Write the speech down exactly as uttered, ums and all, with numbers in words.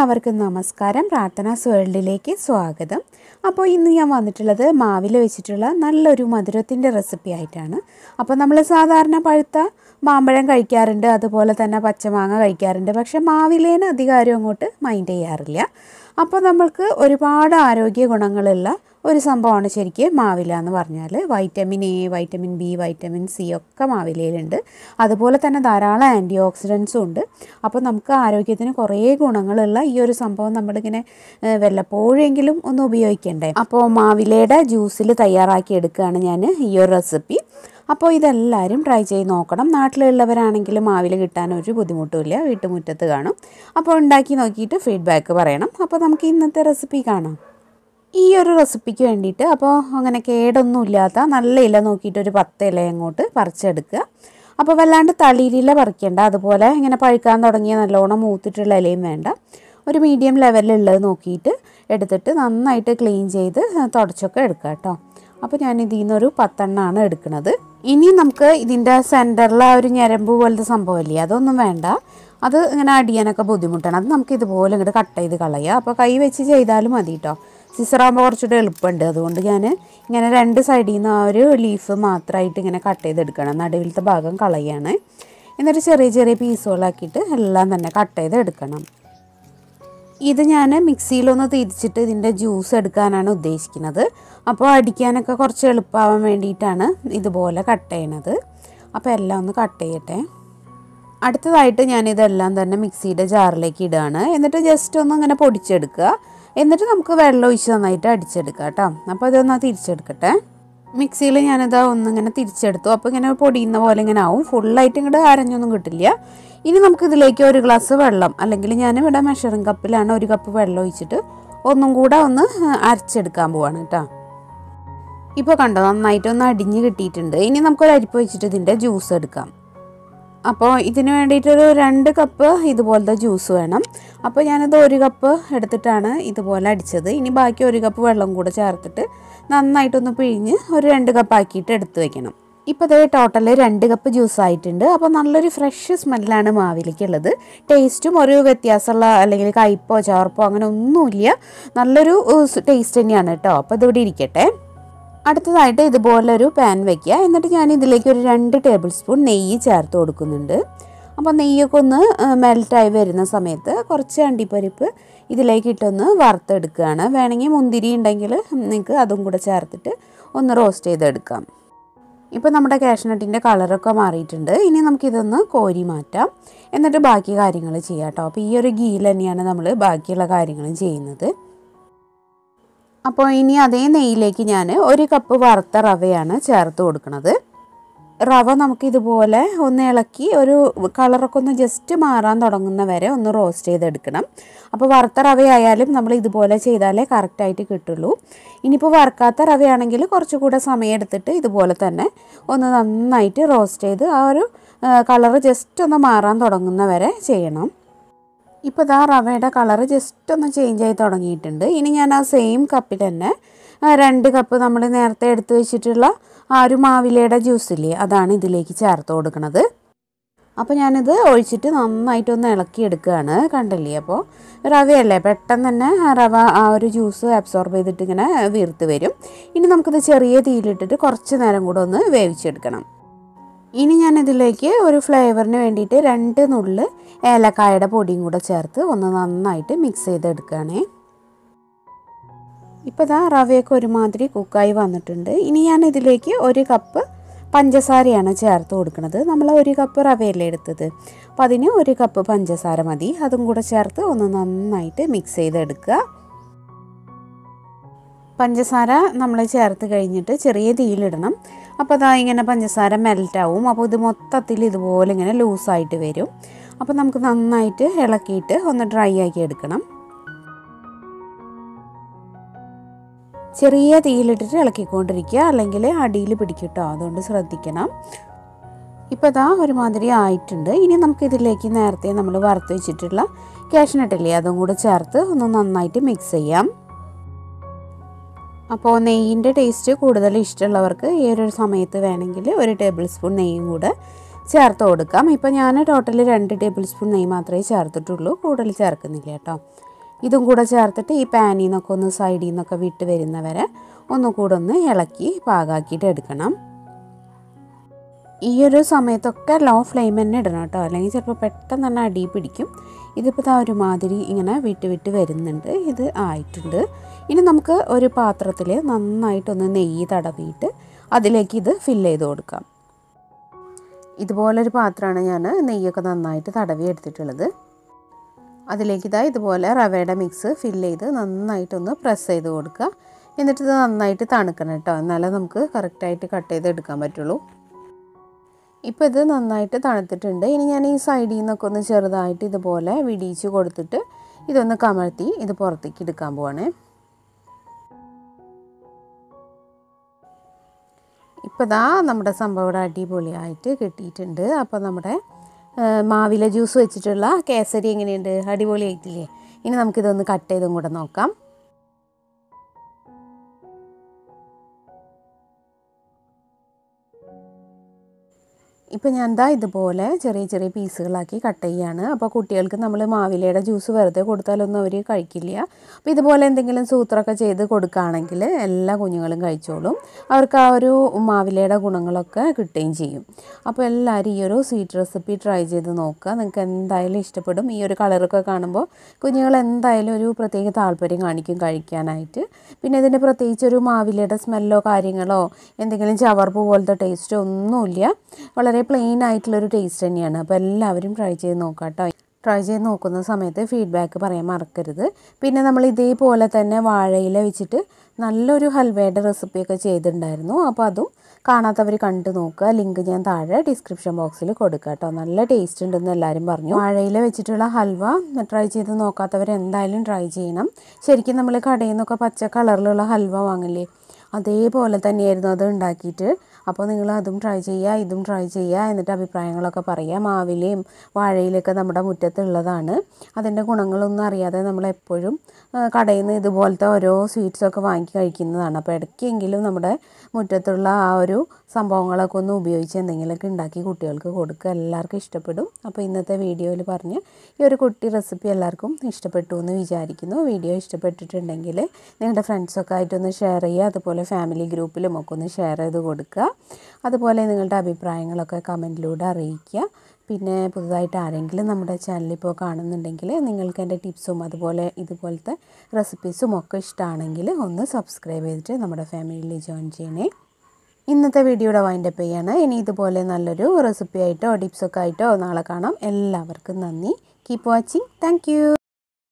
എല്ലാവർക്കും നമസ്കാരം. പ്രാർത്ഥനാസ് വേൾഡിലേക്ക് സ്വാഗതം. അപ്പോൾ ഇന്ന് ഞാൻ വന്നിട്ടുള്ളത് മാവിൽ വെച്ചിട്ടുള്ള നല്ലൊരു മധുരത്തിൻ്റെ റെസിപ്പി ആയിട്ടാണ്. അപ്പോൾ നമ്മൾ സാധാരണ പഴുത്ത മാമ്പഴം കഴിക്കാറുണ്ട്, അതുപോലെ തന്നെ പച്ചമാങ്ങ കഴിക്കാറുണ്ട്. പക്ഷേ മാവിലേന് അധികം ആരും അങ്ങോട്ട് മൈൻഡ് ചെയ്യാറില്ല. അപ്പോൾ നമ്മൾക്ക് ഒരുപാട് ആരോഗ്യ ഗുണങ്ങളുള്ള ഒരു സംഭവമാണ് ശരിക്കും മാവില എന്ന് പറഞ്ഞാൽ. Vitamin A, vitamin B, vitamin C ഒക്കെ മാവിലയിലുണ്ട്. അതുപോലെ തന്നെ ധാരാളം ആൻറ്റി ഓക്സിഡൻസും ഉണ്ട്. അപ്പോൾ നമുക്ക് ആരോഗ്യത്തിന് കുറേ ഗുണങ്ങളുള്ള ഈ ഒരു സംഭവം നമ്മളിങ്ങനെ വല്ലപ്പോഴെങ്കിലും ഒന്ന് ഉപയോഗിക്കണ്ടേ. അപ്പോൾ മാവിലയുടെ ജ്യൂസിൽ തയ്യാറാക്കി എടുക്കുകയാണ് ഞാൻ ഈ ഒരു റെസിപ്പി. അപ്പോൾ ഇതെല്ലാവരും ട്രൈ ചെയ്ത് നോക്കണം. നാട്ടിലുള്ളവരാണെങ്കിലും മാവില കിട്ടാൻ ഒരു ബുദ്ധിമുട്ടുമില്ല, വീട്ടുമുറ്റത്ത് കാണും. അപ്പോൾ ഉണ്ടാക്കി നോക്കിയിട്ട് ഫീഡ്ബാക്ക് പറയണം. അപ്പോൾ നമുക്ക് ഇന്നത്തെ റെസിപ്പി കാണാം. ഈ ഒരു റെസിപ്പിക്ക് വേണ്ടിയിട്ട് അപ്പോൾ അങ്ങനെ കേടൊന്നും ഇല്ലാത്ത നല്ല ഇല നോക്കിയിട്ട് ഒരു പത്ത് ഇല അങ്ങോട്ട് പറിച്ചെടുക്കുക. അപ്പോൾ വല്ലാണ്ട് തളിരില പറിക്കേണ്ട, അതുപോലെ ഇങ്ങനെ പഴുക്കാൻ തുടങ്ങിയ നല്ലോണം മൂത്തിട്ടുള്ള ഇലയും വേണ്ട. ഒരു മീഡിയം ലെവലിലുള്ളത് നോക്കിയിട്ട് എടുത്തിട്ട് നന്നായിട്ട് ക്ലീൻ ചെയ്ത് തുടച്ചൊക്കെ എടുക്കുക കേട്ടോ. അപ്പോൾ ഞാൻ ഇതിൽ നിന്നൊരു പത്തെണ്ണമാണ് എടുക്കുന്നത്. ഇനി നമുക്ക് ഇതിൻ്റെ സെൻറ്ററിൽ ആ ഒരു ഞരമ്പ് പോലത്തെ സംഭവമില്ലേ, അതൊന്നും വേണ്ട. അത് ഇങ്ങനെ അടിയാനൊക്കെ ബുദ്ധിമുട്ടാണ്. അത് നമുക്ക് ഇതുപോലെ ഇങ്ങോട്ട് കട്ട് ചെയ്ത് കളയുക. അപ്പോൾ കൈ വെച്ച് ചെയ്താലും മതി കേട്ടോ. സിസറാകുമ്പോൾ കുറച്ചുകൂടെ എളുപ്പമുണ്ട്. അതുകൊണ്ട് ഞാൻ ഇങ്ങനെ രണ്ട് സൈഡിൽ നിന്ന് ആ ഒരു ലീഫ് മാത്രമായിട്ട് ഇങ്ങനെ കട്ട് ചെയ്തെടുക്കണം. നടുവിലത്തെ ഭാഗം കളയാണ്. എന്നിട്ട് ചെറിയ ചെറിയ പീസുകളാക്കിയിട്ട് എല്ലാം തന്നെ കട്ട് ചെയ്ത് എടുക്കണം. ഇത് ഞാൻ മിക്സിയിലൊന്ന് തിരിച്ചിട്ട് ഇതിൻ്റെ ജ്യൂസ് എടുക്കാനാണ് ഉദ്ദേശിക്കുന്നത്. അപ്പോൾ അടിക്കാനൊക്കെ കുറച്ച് എളുപ്പമാവാൻ വേണ്ടിയിട്ടാണ് ഇതുപോലെ കട്ട് ചെയ്യണത്. അപ്പോൾ എല്ലാം ഒന്ന് കട്ട് ചെയ്യട്ടെ. അടുത്തതായിട്ട് ഞാനിതെല്ലാം തന്നെ മിക്സിയുടെ ജാറിലേക്ക് ഇടുകയാണ്. എന്നിട്ട് ജസ്റ്റ് ഒന്ന് ഇങ്ങനെ പൊടിച്ചെടുക്കുക. എന്നിട്ട് നമുക്ക് വെള്ളം ഒഴിച്ച് നന്നായിട്ട് അടിച്ചെടുക്കാം കേട്ടോ. അപ്പോൾ ഇതൊന്ന് തിരിച്ചെടുക്കട്ടെ. മിക്സിയിൽ ഞാനിതാ ഒന്നിങ്ങനെ തിരിച്ചെടുത്തു. അപ്പോൾ ഇങ്ങനെ പൊടിയുന്ന പോലെ ഇങ്ങനെ ആവും. ഫുള്ളായിട്ട് ഇങ്ങോട്ട് അരഞ്ഞൊന്നും കിട്ടില്ല. ഇനി നമുക്കിതിലേക്ക് ഒരു ഗ്ലാസ് വെള്ളം, അല്ലെങ്കിൽ ഞാനിവിടെ മെഷറിംഗ് കപ്പിലാണ് ഒരു കപ്പ് വെള്ളം ഒഴിച്ചിട്ട് ഒന്നും കൂടെ ഒന്ന് അരച്ചെടുക്കാൻ പോവാണ് കേട്ടോ. ഇപ്പോൾ കണ്ടോ, നന്നായിട്ടൊന്ന് അടിഞ്ഞ് കിട്ടിയിട്ടുണ്ട്. ഇനി നമുക്കൊരു അരിപ്പ് വെച്ചിട്ട് ഇതിൻ്റെ ജ്യൂസ് എടുക്കാം. അപ്പോൾ ഇതിന് വേണ്ടിയിട്ടൊരു രണ്ട് കപ്പ് ഇതുപോലത്തെ ജ്യൂസ് വേണം. അപ്പോൾ ഞാനിത് ഒരു കപ്പ് എടുത്തിട്ടാണ് ഇതുപോലെ അടിച്ചത്. ഇനി ബാക്കി ഒരു കപ്പ് വെള്ളം കൂടെ ചേർത്തിട്ട് നന്നായിട്ടൊന്ന് പിഴിഞ്ഞ് ഒരു രണ്ട് കപ്പ് ആക്കിയിട്ട് എടുത്ത് വെക്കണം. ഇപ്പോൾ ഇതേ ടോട്ടൽ രണ്ട് കപ്പ് ജ്യൂസ് ആയിട്ടുണ്ട്. അപ്പോൾ നല്ലൊരു ഫ്രഷ് സ്മെല്ലാണ് മാവിലേക്കുള്ളത്. ടേസ്റ്റും ഒരു വ്യത്യാസമുള്ള അല്ലെങ്കിൽ കയ്പോ ചവർപ്പോ അങ്ങനെ ഒന്നുമില്ല. നല്ലൊരു ടേസ്റ്റ് തന്നെയാണ് കേട്ടോ. അപ്പോൾ ഇതിവിടെ ഇരിക്കട്ടെ. അടുത്തതായിട്ട് ഇതുപോലൊരു പാൻ വയ്ക്കുക. എന്നിട്ട് ഞാൻ ഇതിലേക്ക് ഒരു രണ്ട് ടേബിൾ സ്പൂൺ നെയ്യ് ചേർത്ത് കൊടുക്കുന്നുണ്ട്. അപ്പോൾ നെയ്യൊക്കെ ഒന്ന് മെൽറ്റായി വരുന്ന സമയത്ത് കുറച്ച് അണ്ടിപ്പരിപ്പ് ഇതിലേക്ക് ഇട്ടൊന്ന് വറുത്തെടുക്കുകയാണ്. വേണമെങ്കിൽ മുന്തിരി ഉണ്ടെങ്കിൽ നിങ്ങൾക്ക് അതും കൂടെ ചേർത്തിട്ട് ഒന്ന് റോസ്റ്റ് ചെയ്തെടുക്കാം. ഇപ്പോൾ നമ്മുടെ കാഷ്നട്ടിൻ്റെ കളറൊക്കെ മാറിയിട്ടുണ്ട്. ഇനി നമുക്കിതൊന്ന് കോരി മാറ്റാം. എന്നിട്ട് ബാക്കി കാര്യങ്ങൾ ചെയ്യാം കേട്ടോ. അപ്പോൾ ഈ ഒരു ഗീയിൽ തന്നെയാണ് നമ്മൾ ബാക്കിയുള്ള കാര്യങ്ങളും ചെയ്യുന്നത്. അപ്പോൾ ഇനി അതേ നെയ്യിലേക്ക് ഞാൻ ഒരു കപ്പ് വറുത്ത റവയാണ് ചേർത്ത് കൊടുക്കുന്നത്. റവ നമുക്കിതുപോലെ ഒന്ന് ഇളക്കി ഒരു കളറൊക്കെ ഒന്ന് ജസ്റ്റ് മാറാൻ തുടങ്ങുന്ന വരെ ഒന്ന് റോസ്റ്റ് ചെയ്തെടുക്കണം. അപ്പോൾ വറുത്ത റവയായാലും നമ്മൾ ഇതുപോലെ ചെയ്താലേ കറക്റ്റായിട്ട് കിട്ടുള്ളൂ. ഇനിയിപ്പോൾ വറുക്കാത്ത റവയാണെങ്കിൽ കുറച്ചുകൂടെ സമയം എടുത്തിട്ട് ഇതുപോലെ തന്നെ ഒന്ന് നന്നായിട്ട് റോസ്റ്റ് ചെയ്ത് ആ ഒരു കളറ് ജസ്റ്റ് ഒന്ന് മാറാൻ തുടങ്ങുന്ന വരെ ചെയ്യണം. ഇപ്പോൾ ഇതാ റവയുടെ കളറ് ജസ്റ്റ് ഒന്ന് ചേഞ്ച് ആയി തുടങ്ങിയിട്ടുണ്ട്. ഇനി ഞാൻ ആ സെയിം കപ്പിൽ തന്നെ രണ്ട് കപ്പ് നമ്മൾ നേരത്തെ എടുത്ത് വെച്ചിട്ടുള്ള ആ ഒരു മാവിലയുടെ ജ്യൂസില്ലേ, അതാണ് ഇതിലേക്ക് ചേർത്ത് കൊടുക്കുന്നത്. അപ്പോൾ ഞാനിത് ഒഴിച്ചിട്ട് നന്നായിട്ടൊന്ന് ഇളക്കിയെടുക്കുകയാണ്. കണ്ടില്ലേ, അപ്പോൾ റവയല്ലേ പെട്ടെന്ന് തന്നെ റവ ആ ഒരു ജ്യൂസ് അബ്സോർബ് ചെയ്തിട്ട് ഇങ്ങനെ വീർത്ത് വരും. ഇനി നമുക്കിത് ചെറിയ തീയിലിട്ടിട്ട് കുറച്ച് നേരം കൂടെ ഒന്ന് വേവിച്ചെടുക്കണം. ഇനി ഞാനിതിലേക്ക് ഒരു ഫ്ലേവറിന് വേണ്ടിയിട്ട് രണ്ട് നുള്ള് ഏലക്കായയുടെ പൊടിയും കൂടെ ചേർത്ത് ഒന്ന് നന്നായിട്ട് മിക്സ് ചെയ്തെടുക്കുകയാണേ. ഇപ്പോൾ ഇതാ റവയൊക്കെ ഒരുമാതിരി കുക്കായി വന്നിട്ടുണ്ട്. ഇനി ഞാൻ ഇതിലേക്ക് ഒരു കപ്പ് പഞ്ചസാരയാണ് ചേർത്ത് കൊടുക്കുന്നത്. നമ്മൾ ഒരു കപ്പ് റവയല്ലേ എടുത്തത്, അപ്പോൾ അതിന് ഒരു കപ്പ് പഞ്ചസാര മതി. അതും കൂടെ ചേർത്ത് ഒന്ന് നന്നായിട്ട് മിക്സ് ചെയ്തെടുക്കുക. പഞ്ചസാര നമ്മൾ ചേർത്ത് കഴിഞ്ഞിട്ട് ചെറിയ തീയിലിടണം. അപ്പോൾ അതാ ഇങ്ങനെ പഞ്ചസാര മെൽറ്റാവും. അപ്പോൾ ഇത് മൊത്തത്തിൽ ഇതുപോലെ ഇങ്ങനെ ലൂസായിട്ട് വരും. അപ്പോൾ നമുക്ക് നന്നായിട്ട് ഇളക്കിയിട്ട് ഒന്ന് ഡ്രൈ ആക്കി എടുക്കണം. ചെറിയ തീയിലിട്ടിട്ട് ഇളക്കിക്കൊണ്ടിരിക്കുക, അല്ലെങ്കിൽ അടിയിൽ പിടിക്കും കേട്ടോ. അതുകൊണ്ട് ശ്രദ്ധിക്കണം. ഇപ്പോൾ ഇതാ ഒരുമാതിരി ആയിട്ടുണ്ട്. ഇനി നമുക്കിതിലേക്ക് നേരത്തെ നമ്മൾ വറുത്ത് വെച്ചിട്ടുള്ള കാഷ്നട്ടില്ലേ, അതും കൂടെ ചേർത്ത് ഒന്ന് നന്നായിട്ട് മിക്സ് ചെയ്യാം. അപ്പോൾ നെയ്യിൻ്റെ ടേസ്റ്റ് കൂടുതൽ ഇഷ്ടമുള്ളവർക്ക് ഈ ഒരു സമയത്ത് വേണമെങ്കിൽ ഒരു ടേബിൾ സ്പൂൺ നെയ്യും കൂടെ ചേർത്ത് കൊടുക്കാം. ഇപ്പോൾ ഞാൻ ടോട്ടൽ രണ്ട് ടേബിൾ സ്പൂൺ നെയ്യ് മാത്രമേ ചേർത്തിട്ടുള്ളൂ, കൂടുതൽ ചേർക്കുന്നില്ല കേട്ടോ. ഇതും കൂടെ ചേർത്തിട്ട് ഈ പാനിൽ നിന്നൊക്കെ ഒന്ന് സൈഡിൽ നിന്നൊക്കെ വിട്ട് വരുന്നവരെ ഒന്നുകൂടെ ഒന്ന് ഇളക്കി പാകാക്കിയിട്ട് എടുക്കണം. ഈ ഒരു സമയത്തൊക്കെ ലോ ഫ്ലെയിം തന്നെ ഇടണം കേട്ടോ, അല്ലെങ്കിൽ ചിലപ്പോൾ പെട്ടെന്ന് തന്നെ അടി പിടിക്കും. ഇതിപ്പോൾ ആ ഒരുമാതിരി ഇങ്ങനെ വിട്ട് വിട്ട് വരുന്നുണ്ട്. ഇത് ആയിട്ടുണ്ട്. ഇനി നമുക്ക് ഒരു പാത്രത്തിൽ നന്നായിട്ടൊന്ന് നെയ്യ് തടവിയിട്ട് അതിലേക്ക് ഇത് ഫില്ല് ചെയ്ത് കൊടുക്കാം. ഇതുപോലൊരു പാത്രമാണ് ഞാൻ നെയ്യൊക്കെ നന്നായിട്ട് തടവി എടുത്തിട്ടുള്ളത്. അതിലേക്ക് ഇതാ ഇതുപോലെ റവയുടെ മിക്സ് ഫില്ല് ചെയ്ത് നന്നായിട്ടൊന്ന് പ്രസ് ചെയ്ത് കൊടുക്കുക. എന്നിട്ട് ഇത് നന്നായിട്ട് തണുക്കണം കേട്ടോ, എന്നാലേ നമുക്ക് കറക്റ്റായിട്ട് കട്ട് ചെയ്ത് എടുക്കാൻ പറ്റുള്ളൂ. ഇപ്പോൾ ഇത് നന്നായിട്ട് തണുത്തിട്ടുണ്ട്. ഇനി ഞാൻ ഈ സൈഡിൽ നിന്നൊക്കെ ഒന്ന് ചെറുതായിട്ട് ഇതുപോലെ വിടിയിച്ച് കൊടുത്തിട്ട് ഇതൊന്ന് കമഴ്ത്തി ഇത് പുറത്തേക്ക് എടുക്കാൻ പോവാണേ. ഇപ്പോൾ ഇതാ നമ്മുടെ സംഭവം ഇവിടെ അടിപൊളിയായിട്ട് കിട്ടിയിട്ടുണ്ട്. അപ്പോൾ നമ്മുടെ മാവിലെ ജ്യൂസ് വെച്ചിട്ടുള്ള കേസരി എങ്ങനെയുണ്ട്? അടിപൊളിയായിട്ടില്ലേ? ഇനി നമുക്കിതൊന്ന് കട്ട് ചെയ്തും കൂടെ നോക്കാം. ഇപ്പോൾ ഞാൻ എന്താ ഇതുപോലെ ചെറിയ ചെറിയ പീസുകളാക്കി കട്ട് ചെയ്യുകയാണ്. അപ്പോൾ കുട്ടികൾക്ക് നമ്മൾ മാവിലയുടെ ജ്യൂസ് വെറുതെ കൊടുത്താലൊന്നും അവർ കഴിക്കില്ല. അപ്പോൾ ഇതുപോലെ എന്തെങ്കിലും സൂത്രമൊക്കെ ചെയ്ത് കൊടുക്കുകയാണെങ്കിൽ എല്ലാ കുഞ്ഞുങ്ങളും കഴിച്ചോളും. അവർക്ക് ആ ഒരു മാവിലയുടെ ഗുണങ്ങളൊക്കെ കിട്ടുകയും ചെയ്യും. അപ്പോൾ എല്ലാവരും ഈ ഒരു സ്വീറ്റ് റെസിപ്പി ട്രൈ ചെയ്ത് നോക്കുക. നിങ്ങൾക്ക് എന്തായാലും ഇഷ്ടപ്പെടും. ഈ ഒരു കളറൊക്കെ കാണുമ്പോൾ കുഞ്ഞുങ്ങൾ എന്തായാലും ഒരു പ്രത്യേക താല്പര്യം കാണിക്കും കഴിക്കാനായിട്ട്. പിന്നെ ഇതിന് പ്രത്യേകിച്ചൊരു മാവിലയുടെ സ്മെല്ലോ കാര്യങ്ങളോ എന്തെങ്കിലും ചവർപ്പ് പോലത്തെ ടേസ്റ്റോ ഒന്നുമില്ല. വളരെ പ്ലെയിൻ ആയിട്ടുള്ളൊരു ടേസ്റ്റ് തന്നെയാണ്. അപ്പോൾ എല്ലാവരും ട്രൈ ചെയ്ത് നോക്കാം കേട്ടോ. ട്രൈ ചെയ്ത് നോക്കുന്ന സമയത്ത് ഫീഡ്ബാക്ക് പറയാൻ മറക്കരുത്. പിന്നെ നമ്മൾ ഇതേപോലെ തന്നെ വാഴയില വെച്ചിട്ട് നല്ലൊരു ഹൽവയുടെ റെസിപ്പിയൊക്കെ ചെയ്തിട്ടുണ്ടായിരുന്നു. അപ്പോൾ അതും കാണാത്തവർ കണ്ടു നോക്കുക. ലിങ്ക് ഞാൻ താഴെ ഡിസ്ക്രിപ്ഷൻ ബോക്സിൽ കൊടുക്കാം കേട്ടോ. നല്ല ടേസ്റ്റ് ഉണ്ടെന്ന് എല്ലാവരും പറഞ്ഞു. വാഴയില വെച്ചിട്ടുള്ള ഹൽവ ട്രൈ ചെയ്ത് നോക്കാത്തവർ എന്തായാലും ട്രൈ ചെയ്യണം. ശരിക്കും നമ്മൾ കടയിൽ നിന്നൊക്കെ പച്ച കളറിലുള്ള ഹൽവ വാങ്ങില്ലേ, അതേപോലെ തന്നെയായിരുന്നു അത് ഉണ്ടാക്കിയിട്ട്. അപ്പോൾ നിങ്ങൾ അതും ട്രൈ ചെയ്യുക, ഇതും ട്രൈ ചെയ്യുക, എന്നിട്ട് അഭിപ്രായങ്ങളൊക്കെ പറയുക. മാവിലയും വാഴയിലൊക്കെ നമ്മുടെ മുറ്റത്തുള്ളതാണ്. അതിൻ്റെ ഗുണങ്ങളൊന്നും അറിയാതെ നമ്മളെപ്പോഴും കടയിൽ നിന്ന് ഇതുപോലത്തെ ഓരോ സ്വീറ്റ്സൊക്കെ വാങ്ങി കഴിക്കുന്നതാണ്. അപ്പോൾ ഇടയ്ക്കെങ്കിലും നമ്മുടെ മുറ്റത്തുള്ള ആ ഒരു സംഭവങ്ങളൊക്കെ ഒന്ന് ഉപയോഗിച്ച് എന്തെങ്കിലുമൊക്കെ ഉണ്ടാക്കി കുട്ടികൾക്ക് കൊടുക്കുക. എല്ലാവർക്കും ഇഷ്ടപ്പെടും. അപ്പോൾ ഇന്നത്തെ വീഡിയോയിൽ പറഞ്ഞ് ഈ ഒരു കുട്ടി റെസിപ്പി എല്ലാവർക്കും ഇഷ്ടപ്പെട്ടു എന്ന് വിചാരിക്കുന്നു. വീഡിയോ ഇഷ്ടപ്പെട്ടിട്ടുണ്ടെങ്കിൽ നിങ്ങളുടെ ഫ്രണ്ട്സൊക്കെ ആയിട്ടൊന്ന് ഷെയർ ചെയ്യുക. അതുപോലെ ഫാമിലി ഗ്രൂപ്പിലും ഒക്കെ ഒന്ന് ഷെയർ ചെയ്ത് കൊടുക്കുക. അതുപോലെ നിങ്ങളുടെ അഭിപ്രായങ്ങളൊക്കെ കമൻറ്റിലൂടെ അറിയിക്കുക. പിന്നെ പുതുതായിട്ട് ആരെങ്കിലും നമ്മുടെ ചാനലിപ്പോൾ കാണുന്നുണ്ടെങ്കിൽ നിങ്ങൾക്ക് എൻ്റെ ടിപ്സും അതുപോലെ ഇതുപോലത്തെ റെസിപ്പീസും ഒക്കെ ഇഷ്ടമാണെങ്കിൽ ഒന്ന് സബ്സ്ക്രൈബ് ചെയ്തിട്ട് നമ്മുടെ ഫാമിലിയിൽ ജോയിൻ ചെയ്യണേ. ഇന്നത്തെ വീഡിയോയുടെ വൈൻഡപ്പ് ചെയ്യാണ്. ഇനി ഇതുപോലെ നല്ലൊരു റെസിപ്പി ആയിട്ടോ ടിപ്സൊക്കെ ആയിട്ടോ നാളെ കാണാം. എല്ലാവർക്കും നന്ദി. Keep watching. Thank U.